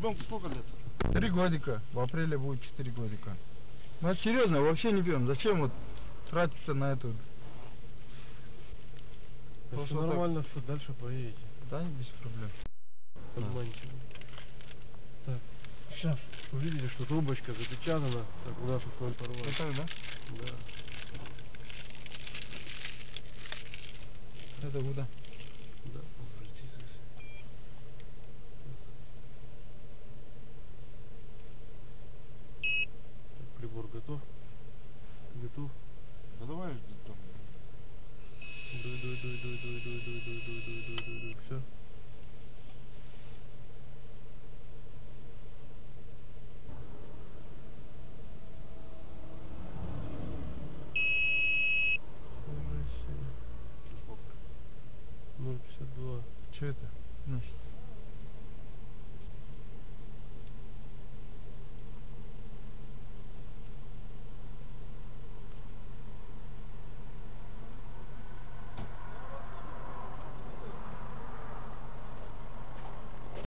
Ребенку сколько лет? 3 годика. В апреле будет 4 годика. Ну это серьезно, вообще не пьем. Зачем вот тратиться на это? Все нормально, все, дальше поедете. Да, без проблем. Обманчиво. Так, сейчас увидели, что трубочка запечатана, как у нас их ноль порвали. Это, да? Да. Это куда? Да, подожди здесь. Так, прибор готов? Готов? Да давай там. Дуй. Все. Сколько? 0,52. Что это? Ну,